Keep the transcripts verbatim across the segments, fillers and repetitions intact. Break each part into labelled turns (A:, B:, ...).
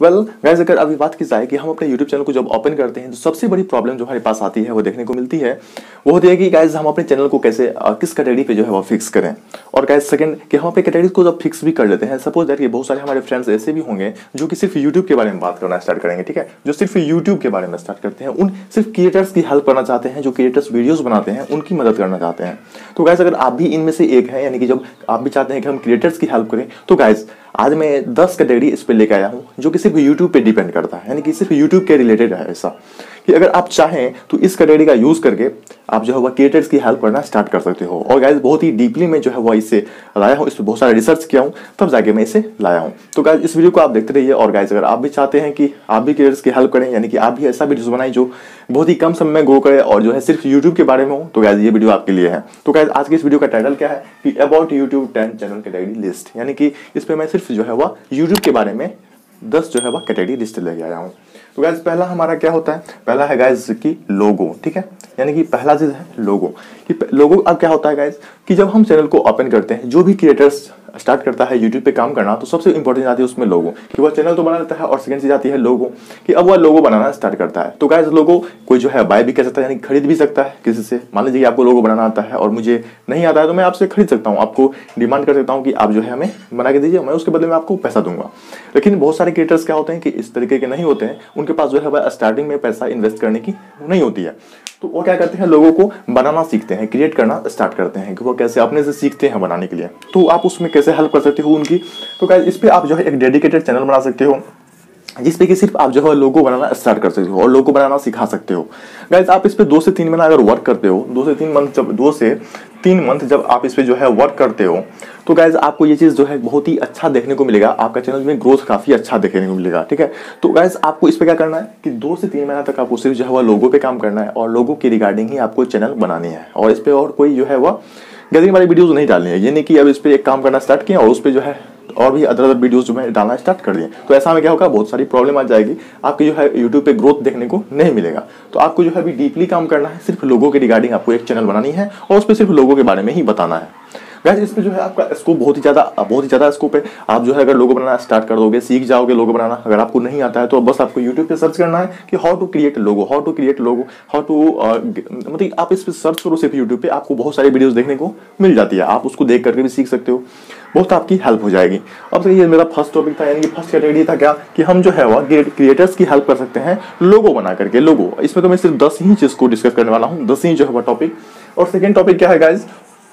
A: Well guys, अगर अभी बात की जाए कि हम अपने यूट्यूब चैनल को जब ओपन करते हैं तो सबसे बड़ी प्रॉब्लम जो हमारे पास आती है वो देखने को मिलती है, वो होती है कि गाइस हम अपने चैनल को कैसे किस कैटेगरी पे जो है वो फिक्स करें। और गाइस सेकंड कि हम अपने कैटेगरी को जब फिक्स भी कर लेते हैं, सपोज दैट कि बहुत सारे हमारे फ्रेंड्स ऐसे भी होंगे जो कि सिर्फ यूट्यूब के बारे में बात करना स्टार्ट करेंगे, ठीक है, जो सिर्फ यूट्यूब के बारे में स्टार्ट करते हैं, उन सिर्फ क्रिएटर्स की हेल्प करना चाहते हैं, जो क्रिएटर्स वीडियोस बनाते हैं उनकी मदद करना चाहते हैं। तो गाइस अगर आप भी इनमें से एक हैं, यानी कि जब आप भी चाहते हैं कि हम क्रिएटर्स की हेल्प करें, तो गाइस आज मैं दस कैटेगरी इस पे लेके आया हूँ जो कि सिर्फ यूट्यूब पे डिपेंड करता है, यानी कि सिर्फ यूट्यूब के रिलेटेड है। ऐसा कि अगर आप चाहें तो इस कैटेगरी का यूज करके आप जो है वह क्रिएटर्स की हेल्प करना स्टार्ट कर सकते हो। और गाइस बहुत ही डीपली मैं जो है वह इसे लाया हूँ, इस पर बहुत सारा रिसर्च किया हूँ, तब जाके मैं इसे लाया हूँ। तो गाइस इस वीडियो को आप देखते रहिए। और गाइस अगर आप भी चाहते हैं कि आप भी क्रिएटर्स की हेल्प करें, यानी कि आप भी ऐसा वीडियो बनाए जो बहुत ही कम समय में ग्रो करे और जो है सिर्फ यूट्यूब के बारे में हो, तो गाइस ये वीडियो आपके लिए है। तो गाइस आज की इस वीडियो का टाइटल क्या है कि about YouTube ten channel category list, यानी कि इस पर मैं सिर्फ जो है वह यूट्यूब के बारे में दस जो है वह कैटेगरी लिस्ट लेके आया हूँ। तो गाइस पहला हमारा क्या होता है, पहला है गाइस की लोगो, ठीक है, यानी कि पहला चीज है लोगो। कि लोगो अब क्या होता है गाइस कि जब हम चैनल को ओपन करते हैं, जो भी क्रिएटर्स स्टार्ट करता है यूट्यूब पे काम करना, तो सबसे इंपॉर्टेंट आती है उसमें लोगो, कि वह चैनल तो बना लेता है, और सेकंड चीज आती है लोगो, कि अब वह लोगो बनाना स्टार्ट करता है। तो गाइस लोगो कोई जो है बाय भी कर सकता है, यानी खरीद भी सकता है किसी से। मान लीजिए आपको लोगो बनाना आता है और मुझे नहीं आता है, तो मैं आपसे खरीद सकता हूँ, आपको डिमांड कर सकता हूँ कि आप जो है हमें बना के दीजिए, मैं उसके बदले में आपको पैसा दूंगा। लेकिन बहुत सारे क्रिएटर्स क्या होते हैं कि इस तरीके के नहीं होते हैं, उनके पास जो है वह स्टार्टिंग में पैसा इन्वेस्ट करने की नहीं होती है। तो वो क्या करते हैं, लोगों को बनाना सीखते हैं, क्रिएट करना स्टार्ट करते हैं, कि वो कैसे अपने से सीखते हैं बनाने के लिए। तो आप उसमें कैसे हेल्प कर सकते हो उनकी। तो गाइस इस पे आप जो है एक डेडिकेटेड चैनल बना सकते हो, जिसपे कि सिर्फ आप जो है लोगो बनाना स्टार्ट कर सकते हो और लोगो बनाना सिखा सकते हो। गाइस आप इस पे दो से तीन महीना अगर वर्क करते हो, दो से तीन मंथ जब दो से तीन मंथ जब आप इस पे जो है वर्क करते हो, तो गाइस आपको ये चीज़ जो है बहुत ही अच्छा देखने को मिलेगा, आपका चैनल में ग्रोथ काफ़ी अच्छा देखने को मिलेगा, ठीक है। तो गाइस आपको इस पे क्या करना है कि दो से तीन महीना तक आपको सिर्फ जो है वह लोगो पे काम करना है, और लोगो की रिगार्डिंग ही आपको चैनल बनानी है, और इस पे और कोई जो है वह गैदरिंग वाली वीडियोज़ नहीं डालनी है। ये नहीं कि अब इस पे एक काम करना स्टार्ट किया और उस पर जो है और भी अदर अदर वीडियोस जो मैं डालना स्टार्ट कर दिए, तो ऐसा में क्या होगा, बहुत सारी प्रॉब्लम आ जाएगी, आपकी जो है यूट्यूब पे ग्रोथ देखने को नहीं मिलेगा। तो आपको जो है अभी डीपली काम करना है, सिर्फ लोगों के रिगार्डिंग आपको एक चैनल बनानी है और उस पर सिर्फ लोगों के बारे में ही बताना है। गाइस इसमें जो है आपका स्कोप बहुत ही ज़्यादा बहुत ही ज़्यादा स्कोप है। आप जो है अगर लोगो बनाना स्टार्ट कर दोगे, सीख जाओगे लोगो बनाना। अगर आपको नहीं आता है तो बस आपको यूट्यूब पे सर्च करना है कि how to create logo, how to create logo, how to मतलब आप इस पर सर्च करो सिर्फ यूट्यूब पे, आपको बहुत सारी वीडियोस देखने को मिल जाती है, आप उसको देख करके भी सीख सकते हो, बहुत आपकी हेल्प हो जाएगी। अब ये मेरा फर्स्ट टॉपिक था, यानी कि फर्स्ट कैटेगरी था क्या कि हम जो है वह क्रिएटर्स की हेल्प कर सकते हैं लोगो बना करके। लोगो इसमें तो मैं सिर्फ दस ही चीज़ को डिस्कस करने वाला हूँ, दस ही जो है वह टॉपिक। और सेकेंड टॉपिक क्या है गाइज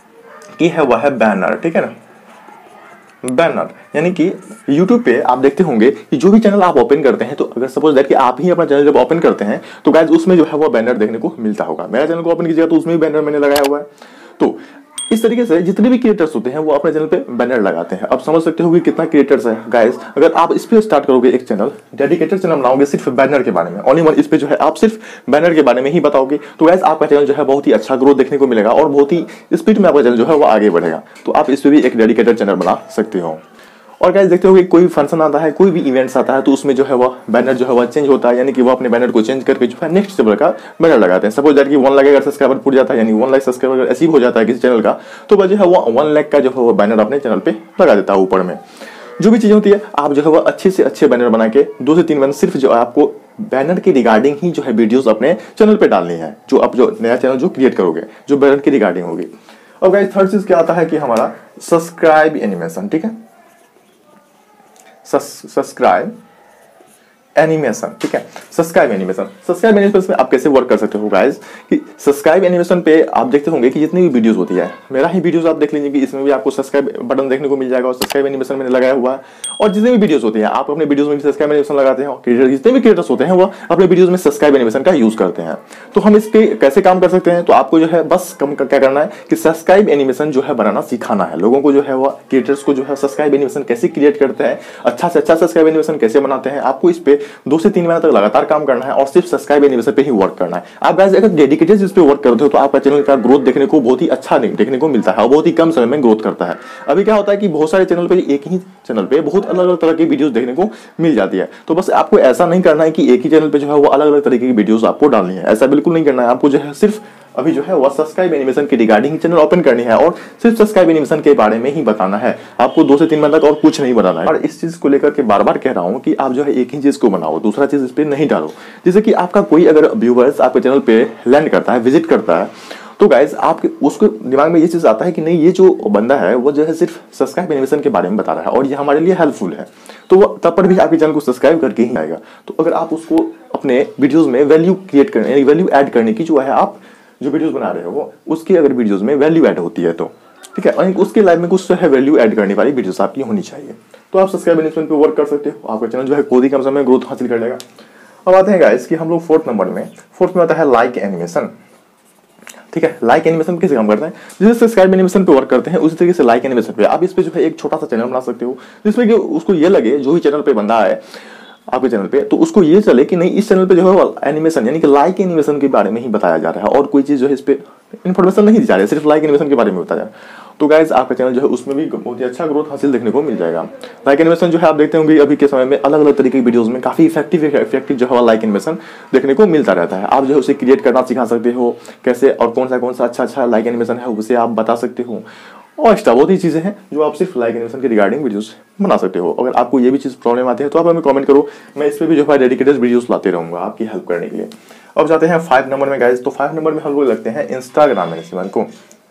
A: कि है वह है बैनर, ठीक है ना। बैनर यानी कि YouTube पे आप देखते होंगे कि जो भी चैनल आप ओपन करते हैं, तो अगर सपोज दैट कि आप ही अपना चैनल जब ओपन करते हैं तो गाइज उसमें जो है वो बैनर देखने को मिलता होगा। मेरा चैनल को ओपन कीजिएगा तो उसमें भी बैनर मैंने लगाया हुआ है। तो इस तरीके से जितने भी क्रिएटर्स होते हैं वो अपने चैनल पे बैनर लगाते हैं। अब समझ सकते हो कि कितना क्रिएटर्स है गाइस। अगर आप इस पे स्टार्ट करोगे एक चैनल, डेडिकेटेड चैनल बनाओगे सिर्फ बैनर के बारे में, ओनली वन, इस पे जो है आप सिर्फ बैनर के बारे में ही बताओगे, तो गाइस आपका चैनल जो है बहुत ही अच्छा ग्रोथ देखने को मिलेगा और बहुत ही स्पीड में आपका चैनल जो है वो आगे बढ़ेगा। तो आप इस पे भी एक डेडिकेटेड चैनल बना सकते हो। और गाइस देखते हो कि कोई फंक्शन आता है, कोई भी इवेंट्स आता है, तो उसमें जो है वह बैनर जो है वह चेंज होता है, यानी कि वो अपने बैनर को चेंज करके जो है नेक्स्ट लेवल का बैनर लगाते हैं। सपोज दैट कि वन लाख अगर सब्सक्राइबर पूछ जाता है, यानी वन लाख सब्सक्राइबर अचीव हो जाता है किसी चैनल का, तो वह जो है वो वन लाख का जो है वो बैनर अपने चैनल पे लगा देता है ऊपर में। जो भी चीज़ होती है आप जो है वह अच्छे से अच्छे बैनर बना के दो से तीन महीने सिर्फ जो आपको बैनर की रिगार्डिंग ही जो है वीडियोस अपने चैनल पे डालनी है, जो आप जो नया चैनल जो क्रिएट करोगे जो बैनर की रिगार्डिंग होगी। और गाइस थर्ड चीज क्या आता है कि हमारा सब्सक्राइब एनिमेशन, ठीक है, सब्सक्राइब एनिमेशन, ठीक है। सब्सक्राइब एनिमेशन सब्सक्राइब एनिमेशन में आप कैसे वर्क कर सकते हो गाइस कि सब्सक्राइब एनिमेशन पे आप देखते होंगे कि जितनी भी वीडियोस होती है, मेरा ही वीडियोस आप देख लीजिए कि इसमें भी आपको सब्सक्राइब बटन देखने को मिल जाएगा और सब्सक्राइब एनिमेशन मैंने लगाया हुआ है। और जितनी भी वीडियोस होती है आप अपने वीडियोस में भी सब्सक्राइब एनिमेशन लगाते हैं, क्रिएटर जितने भी क्रिएटर्स होते हैं वो अपने वीडियोस में सब्सक्राइब एनिमेशन का यूज करते हैं। तो हम इसके कैसे काम कर सकते हैं, तो आपको जो है बस कम क्या करना है कि सब्सक्राइब एनिमेशन जो है बनाना सिखाना है लोगों को, जो है वो क्रिएटर्स को जो है सब्सक्राइब एनिमेशन कैसे क्रिएट करते हैं, अच्छा से अच्छा सब्सक्राइब एनिमेशन कैसे बनाते हैं। आपको इस पे दो से तीन महीने तक लगातार काम करना है और सिर्फ सब्सक्राइब एनिमेशन पे ही वर्क करना है। आप गाइस अगर डेडिकेटेड इस पे वर्क करते हो तो आपका चैनल का ग्रोथ देखने को बहुत ही अच्छा देखने को मिलता है और बहुत ही कम समय में ग्रोथ करता है। अभी क्या होता है कि बहुत सारे चैनल पे एक ही चैनल पे बहुत अलग अलग तरह की वीडियोस देखने को मिल जाती है। तो बस आपको ऐसा नहीं करना है कि एक ही चैनल पे जो है वो अलग अलग तरीके की वीडियोस आपको डालनी है, ऐसा बिल्कुल नहीं करना है। आपको जो है सिर्फ अभी जो है वो सब्सक्राइब एनिमेशन के रिगार्डिंग चैनल ओपन करनी है और सिर्फ सब्सक्राइब एनिमेशन के बारे में ही बताना है। आपको दो से तीन मिनट तक और कुछ नहीं बनाना है। और इस चीज को लेकर के बार बार कह रहा हूँ कि आप जो है एक ही चीज को बनाओ, दूसरा चीज इस पे नहीं डालो। जैसे कि आपका कोई अगर व्यूवर्स आपके चैनल पे लैंड करता है, विजिट करता है, तो गाइज आपके उसको दिमाग में ये चीज आता है कि नहीं, ये जो बंदा है वो जो है सिर्फ सब्सक्राइब एनिमेशन के बारे में बता रहा है और ये हमारे लिए हेल्पफुल है, तो वो तब पर भी आपके चैनल को सब्सक्राइब करके ही आएगा। तो अगर आप उसको अपने वीडियोस में वैल्यू क्रिएट करने, वैल्यू ऐड करने की जो है, आप जो वीडियोस बना रहे हो वो उसकी अगर वीडियोस में वैल्यू ऐड होती है तो ठीक है, और उसके लाइफ में कुछ जो है वैल्यू ऐड करने वाली वीडियोस आपकी होनी चाहिए, तो आप सब्सक्राइब एनिमेशन पे वर्क कर सकते हो। आपका चैनल जो है खुद ही कम समय में ग्रोथ हासिल कर लेगा। अब आते हैं गाइस कि हम लोग फोर्थ नंबर में, फोर्थ में आता है लाइक एनिमेशन। ठीक है, लाइक एनिमेशन कैसे काम करते हैं? जैसे सब्सक्राइब एनिमेशन पे वर्क करते हैं उसी तरीके से लाइक एनिमेशन पे आप इस पे जो है एक छोटा सा चैनल बना सकते हो, जिसमें कि उसको ये लगे, जो भी चैनल पे बंदा है आपके चैनल पे, तो उसको ये चले कि नहीं, इस चैनल पे जो है एनिमेशन यानी कि लाइक एनिमेशन के बारे में ही बताया जा रहा है और कोई चीज जो है इस पे इन्फॉर्मेशन नहीं दी जा रही है, सिर्फ लाइक एनिमेशन के बारे में बताया जा रहा है। तो गाइज आपका चैनल जो है उसमें भी बहुत ही अच्छा ग्रोथ हासिल देखने को मिल जाएगा। लाइक एनिमेशन जो है आप देखते होंगे अभी के समय में अलग अलग तरीके की वीडियोस में काफी इफेक्टिव इफेक्टिव जो है लाइक एनिमेशन देखने को मिलता रहता है। आप जो है उसे क्रिएट करना सिखा सकते हो कैसे, और कौन सा कौन सा अच्छा अच्छा लाइक एनिमेशन है उसे आप बता सकते हो, और एक्स्ट्रा बहुत ही चीजें हैं जो आप सिर्फ लाइक एनिमेशन के रिगार्डिंग वीडियोस बना सकते हो। अगर आपको ये भी चीज प्रॉब्लम आती है तो आप हमें कमेंट करो, मैं इस पर भी जो है डेडिकेटेड वीडियोस लाते रहूंगा आपकी हेल्प करने के लिए। अब जाते हैं फाइव नंबर में गाइज। तो फाइव नंबर में हम लोग लगते हैं इंस्टाग्राम एनिमेशन को।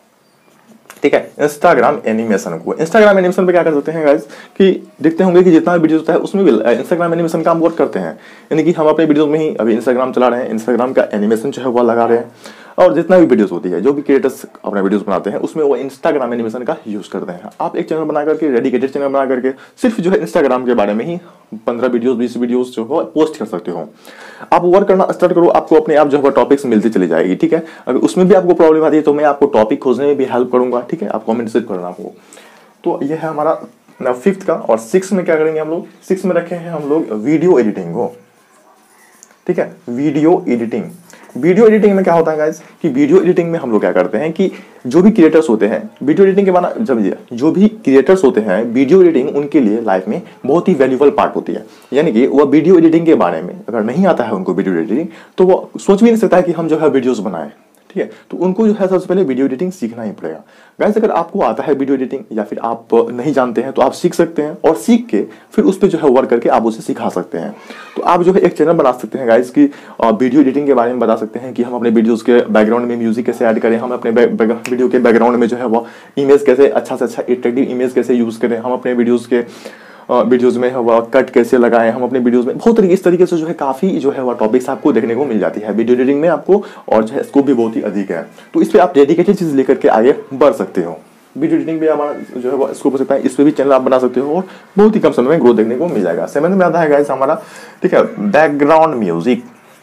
A: ठीक है, इंस्टाग्राम एनिमेशन को, इंस्टाग्राम एनिमेशन पे क्या कर सकते हैं गाइज कि देखते होंगे कि जितना भी वीडियो होता है उसमें भी इंस्टाग्राम एनिमेशन का हम वर्क करते हैं, यानी कि हम अपने वीडियो में ही अभी इंस्टाग्राम चला रहे हैं, इंस्टाग्राम का एनिमेशन जो है वो लगा रहे हैं, और जितना भी वीडियोस होती है, जो भी क्रिएटर्स अपने वीडियोस बनाते हैं उसमें वो इंस्टाग्राम एनिमेशन का यूज करते हैं। आप एक चैनल बना करके, डेडिकेटेड चैनल बना करके सिर्फ जो है इंस्टाग्राम के बारे में ही पंद्रह वीडियोस बीस वीडियोस जो है पोस्ट कर सकते हो। आप वर्क करना स्टार्ट करो, आपको अपने आप जो है टॉपिक्स मिलती चली जाएगी। ठीक है, अगर उसमें भी आपको प्रॉब्लम आती है तो मैं आपको टॉपिक खोजने में भी हेल्प करूंगा। ठीक है, आप कमेंट से करना आपको। तो ये है हमारा फिफ्थ का। और सिक्स में क्या करेंगे हम लोग? सिक्स में रखे हैं हम लोग वीडियो एडिटिंग को। ठीक है, वीडियो एडिटिंग। वीडियो एडिटिंग में क्या होता है गाइस कि वीडियो एडिटिंग में हम लोग क्या करते हैं कि जो भी क्रिएटर्स होते हैं, वीडियो एडिटिंग के बारे में जब जो भी क्रिएटर्स होते हैं, वीडियो एडिटिंग उनके लिए लाइफ में बहुत ही वैल्यूबल पार्ट होती है। यानी कि वह वीडियो एडिटिंग के बारे में अगर नहीं आता है उनको वीडियो एडिटिंग, तो वो सोच भी नहीं सकता है कि हम जो है वीडियोस बनाएं। ठीक है, तो उनको जो है सबसे पहले वीडियो एडिटिंग सीखना ही पड़ेगा। गाइस अगर आपको आता है वीडियो एडिटिंग या फिर आप नहीं जानते हैं तो आप सीख सकते हैं, और सीख के फिर उस पर जो है वर्क करके आप उसे सिखा सकते हैं। तो आप जो है एक चैनल बना सकते हैं गाइस की वीडियो एडिटिंग के बारे में बता सकते हैं कि हम अपने वीडियोस के बैकग्राउंड में म्यूजिक कैसे ऐड करें, हम अपने वीडियो के बैकग्राउंड में जो है वो इमेज कैसे अच्छा से अच्छा अट्रैक्टिव इमेज कैसे यूज करें, हम अपने वीडियोस के वीडियोस में वह कट कैसे लगाएं, हम अपने वीडियोस में बहुत तरीके इस तरीके से जो है काफी जो है वह टॉपिक्स आपको देखने को मिल जाती है वीडियो एडिटिंग में आपको, और जो है स्कोप भी बहुत ही अधिक है। तो इस पे आप डेडिकेटेड चीज लेकर के आगे बढ़ सकते हो। वीडियो एडिटिंग भी हमारा जो है वो स्कोप हो सकता है, इस पे भी चैनल आप बना सकते हो और बहुत ही कम समय में ग्रोथ देखने को मिल जाएगा। सेवंथ में आता है गाइस हमारा, ठीक है, बैकग्राउंड म्यूजिक।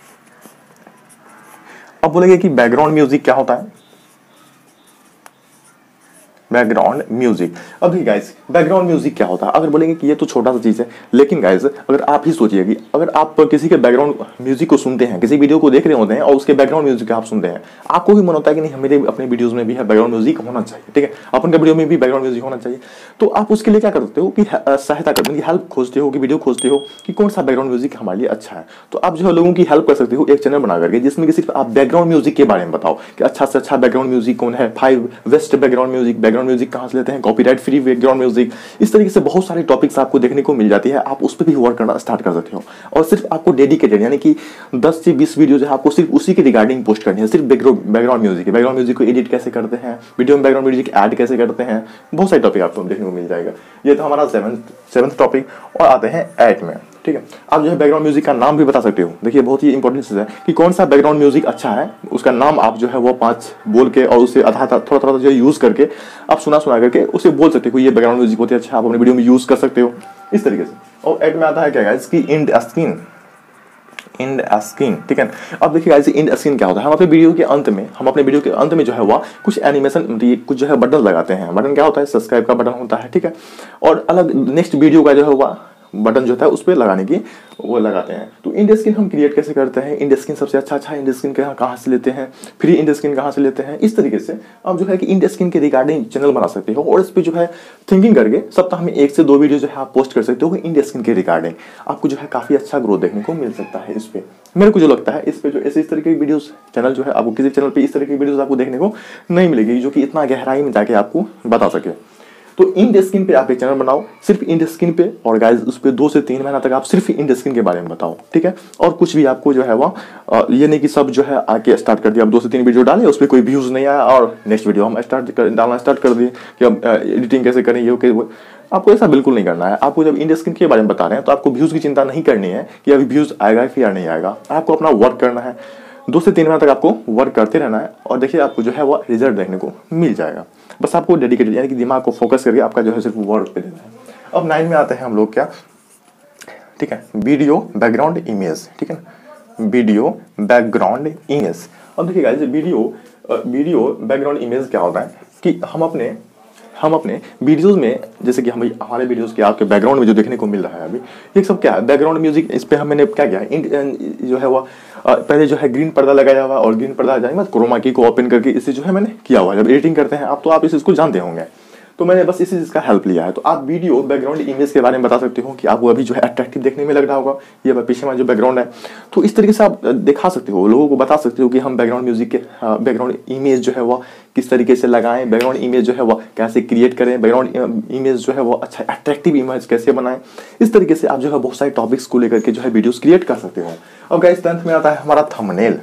A: अब बोलेंगे कि बैकग्राउंड म्यूजिक क्या होता है? Background music. अभी गाइस बैकग्राउंड म्यूजिक क्या होता है? अगर बोलेंगे कि ये तो छोटा सा चीज है, लेकिन गाइस अगर आप ही सोचिए कि अगर आप किसी के बैकग्राउंड म्यूजिक को सुनते हैं, किसी वीडियो को देख रहे होते हैं और उसके बैकग्राउंड म्यूजिक आप सुनते हैं, आपको भी मन होता है कि नहीं मेरे अपने वीडियोस में भी है बैकग्राउंड म्यूजिक होना चाहिए। ठीक है, अपन के वीडियो में भी बैकग्राउंड म्यूजिक होना चाहिए। तो आप उसके लिए क्या करते हो कि सहायता करते हो, हेल्प खोजते हो कि वीडियो खोजते हो कि कौन सा बैकग्राउंड म्यूजिक हमारे लिए अच्छा है। तो आप जो है लोगों की हेल्प कर सकते हो एक चैनल बना करके, जिसमें कि सिर्फ आप बैकग्राउंड म्यूजिक के बारे में बताओ कि अच्छा से अच्छा बैकग्राउंड म्यूजिक कौन है, five best background music, background music कहां से लेते हैं, कॉपीराइट फ्री बैकग्राउंड म्यूजिक। इस तरीके से बहुत सारे टॉपिक्स आपको देखने को मिल जाती है, आप उस पर भी वर्क करना स्टार्ट कर सकते हो। और सिर्फ आपको डेडिकेटेड यानी कि दस से बीस वीडियो जो है आपको सिर्फ उसी के रिगार्डिंग पोस्ट करनी है, सिर्फ बैकग्राउंड म्यूजिक। बैकग्राउंड म्यूजिक को एडिट कैसे करते हैं, वीडियो में बैकग्राउंड म्यूजिक ऐड कैसे करते हैं, बहुत सारे टॉपिक आपको देखने को मिल जाएगा। ये तो हमारा सेवंथ सेवंथ टॉपिक। और आते हैं एट में। ठीक है, आप जो है बैकग्राउंड म्यूजिक का नाम भी बता सकते हो। देखिए बहुत ही इंपॉर्टेंट चीज है कि कौन सा बैकग्राउंड म्यूजिक अच्छा है, उसका नाम आप जो है वो पांच बोल के और उसे आधा थोड़ा थोड़ा जो यूज करके आप सुना सुना करके उसे बोल सकते हो ये बैकग्राउंड म्यूजिक बहुत ही अच्छा, आप अपने वीडियो में यूज कर सकते हो इस तरीके से। और एड में आता है क्या गाइस कि इंड स्क्रीन, इंड स्क्रीन। ठीक है, अब देखिए गाइस इंड स्क्रीन क्या होता है? हम अपने वीडियो के अंत में हम अपने वीडियो के अंत में जो है वो कुछ एनिमेशन कुछ जो है बटन लगाते हैं। बटन क्या होता है? सब्सक्राइब का बटन होता है। ठीक है, और अलग नेक्स्ट वीडियो का जो है वो बटन जो होता है उस पर लगाने की वो लगाते हैं। तो इंड स्क्रीन हम क्रिएट कैसे करते हैं? इंड स्क्रीन सबसे अच्छा अच्छा इंड स्क्रीन कहाँ से लेते हैं, फ्री इंड स्क्रीन कहाँ से लेते हैं, इस तरीके से आप जो है कि इंड स्क्रीन के रिगार्डिंग चैनल बना सकते हो। और इस पर जो है थिंकिंग करके सप्ताह में एक से दो वीडियो जो है आप पोस्ट कर सकते हो इंड स्क्रीन के रिगार्डिंग। आपको जो है काफी अच्छा ग्रोथ देखने को मिल सकता है इस पे। मेरे को जो लगता है इस पे जो ऐसे इस तरह की वीडियोस चैनल जो है आपको किसी चैनल पे इस तरह की वीडियोस आपको देखने को नहीं मिलेगी जो कि इतना गहराई में जाके आपको बता सके। तो इंड स्किन पे आप एक चैनल बनाओ सिर्फ इंड स्किन पे, और गाइज उस पर दो से तीन महीना तक आप सिर्फ इंड स्किन के बारे में बताओ, ठीक है। और कुछ भी आपको जो है वो ये नहीं कि सब जो है आके स्टार्ट कर दिया, अब दो से तीन वीडियो डाले उस पर कोई व्यूज नहीं आया और नेक्स्ट वीडियो हम स्टार्ट कर, डालना स्टार्ट कर दिए कि अब एडिटिंग कैसे करें ये ओके। आपको ऐसा बिल्कुल नहीं करना है। आपको जब इंड स्किन के बारे में बता रहे हैं तो आपको व्यूज की चिंता नहीं करनी है कि अभी व्यूज आएगा फिर या नहीं आएगा। आपको अपना वर्क करना है, दो से तीन महीने तक आपको वर्क करते रहना है और देखिए आपको जो है वो रिजल्ट देखने को मिल जाएगा। बस आपको डेडिकेटेड यानी कि दिमाग को फोकस करके आपका जो है सिर्फ वर्क पे देना है। अब नाइन में आते हैं हम लोग क्या, ठीक है, वीडियो बैकग्राउंड इमेज, ठीक है ना, वीडियो बैकग्राउंड इमेज। अब देखिए guys video video background image क्या होता है कि हम अपने हम अपने वीडियोस में जैसे कि हम हमारे वीडियोस के आपके बैकग्राउंड में जो देखने को मिल रहा है अभी ये सब क्या है, बैकग्राउंड म्यूजिक। इस पे हमने क्या किया है जो है वो पहले जो है ग्रीन पर्दा लगाया हुआ और ग्रीन पर्दा जाएंगे क्रोमा की को ओपन करके इसे जो है मैंने किया हुआ है। जब एडिटिंग करते हैं आप तो आप इस चीज़ को जानते होंगे, तो मैंने बस इसी चीज़ का हेल्प लिया है। तो आप वीडियो बैकग्राउंड इमेज के बारे में बता सकते हो कि आपको अभी जो है अट्रैक्टिव देखने में लग रहा होगा ये पीछे में जो बैकग्राउंड है, तो इस तरीके से आप दिखा सकते हो, लोगों को बता सकते हो कि हम बैकग्राउंड म्यूजिक के बैकग्राउंड इमेज जो है वो किस तरीके से लगाएं, बैकग्राउंड इमेज जो है वो कैसे क्रिएट करें, बैकग्राउंड इमेज जो है वो अच्छा अट्रैक्टिव इमेज कैसे बनाएं। इस तरीके से आप जो है बहुत सारे टॉपिक्स को लेकर के जो है वीडियोस क्रिएट कर सकते हो। अब गाइस टेंथ में आता है हमारा थंबनेल।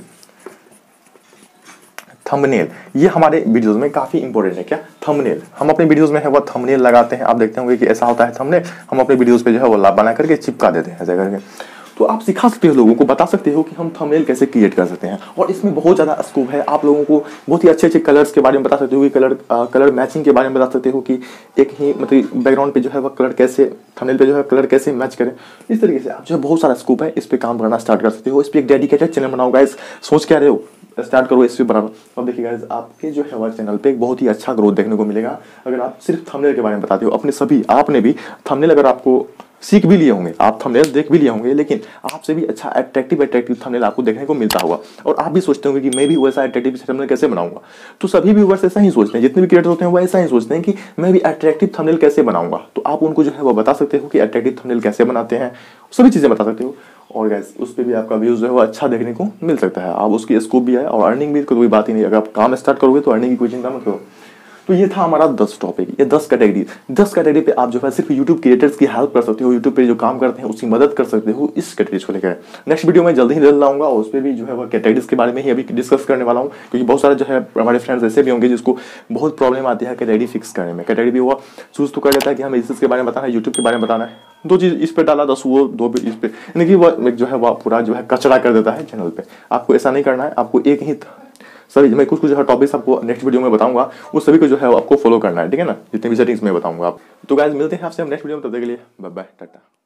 A: थंबनेल ये हमारे वीडियोस में काफी इंपॉर्टेंट है। क्या थंबनेल, हम अपने वीडियोस में है वो थंबनेल लगाते हैं। आप देखते होंगे कि ऐसा होता है थंबनेल, हम अपने वीडियोस पे जो है वो बना करके चिपका देते हैं ऐसे करके। तो आप सिखा सकते हो, लोगों को बता सकते हो कि हम थंबनेल कैसे क्रिएट कर सकते हैं। और इसमें बहुत ज़्यादा स्कोप है। आप लोगों को बहुत ही अच्छे अच्छे कलर्स के बारे में बता सकते हो कि कलर आ, कलर मैचिंग के बारे में बता सकते हो कि एक ही मतलब बैकग्राउंड पे जो है वो कलर कैसे, थंबनेल पे जो है कलर कैसे मैच करें। इस तरीके से आप जो है बहुत सारा स्कोप है, इस पर काम करना स्टार्ट कर सकते हो। इस पर एक डेडिकेटेड चैनल बनाओ गाइस, सोच क्या रहे हो, स्टार्ट करो इस पे बनाना। अब देखिए गाइस आपके जो है हमारे चैनल पे एक बहुत ही अच्छा ग्रोथ देखने को मिलेगा अगर आप सिर्फ थंबनेल के बारे में बताते हो। अपने सभी आपने भी थंबनेल अगर आपको सीख भी लिए होंगे, आप थंबनेल देख भी लिए होंगे, लेकिन आपसे भी अच्छा अट्रैक्टिव अट्रैक्टिव थंबनेल आपको देखने को मिलता होगा और आप भी सोचते होंगे कि मैं भी वैसा अट्रैक्टिव थंबनेल कैसे बनाऊंगा। तो सभी व्यूअर्स ऐसा ही सोचते हैं, जितने भी क्रिएटर्स होते हैं वो ऐसा ही सोचते हैं कि मैं भी अट्रैक्टिव थंबनेल कैसे बनाऊंगा। तो आप उनको जो है वो बता सकते हो कि अट्रैक्टिव थंबनेल कैसे बनाते हैं, सभी चीज़ें बता सकते हो। और गाइस उस पर भी आपका व्यूज जो है वो अच्छा देखने को मिल सकता है। आप उसकी स्कोप भी है और अर्निंग भी कोई बात ही नहीं। अगर आप काम स्टार्ट करोगे तो अर्निंग की कोई चिंता मत करो। तो ये था हमारा दस टॉपिक, ये दस कैटेगरी। दस कैटेगरी पे आप जो है सिर्फ यूट्यूब क्रिएटर्स की हेल्प कर सकते हो, यूट्यूब पे जो काम करते हैं उसकी मदद कर सकते हो इस कैटेगरीज को लेकर। नेक्स्ट वीडियो में जल्दी ही ले लाऊंगा और उस पर भी जो है वो कैटेगरीज के बारे में ही अभी डिस्कस करने वाला हूँ, क्योंकि बहुत सारे जो है हमारे फ्रेंड्स ऐसे भी होंगे जिसको बहुत प्रॉब्लम आती है कैटेगरी फिक्स करने में। कैटेगरी भी वो चूज तो कर लेता है कि हमें इस के बारे में बताना है, यूट्यूब के बारे में बताना है, दो चीज़ इस पे डाला दस वो दो इस पे, यानी कि वो जो है वो पूरा जो है कचरा कर देता है चैनल पे। आपको ऐसा नहीं करना है, आपको एक ही सभी मैं कुछ कुछ जो है टॉपिक्स आपको नेक्स्ट वीडियो में बताऊंगा, वो सभी को जो है आपको फॉलो करना है, ठीक है ना, जितने भी सेटिंग्स में बताऊंगा आप। तो गाइस मिलते हैं आपसे हम नेक्स्ट वीडियो में, तब तक के लिए बाय बाय टाटा।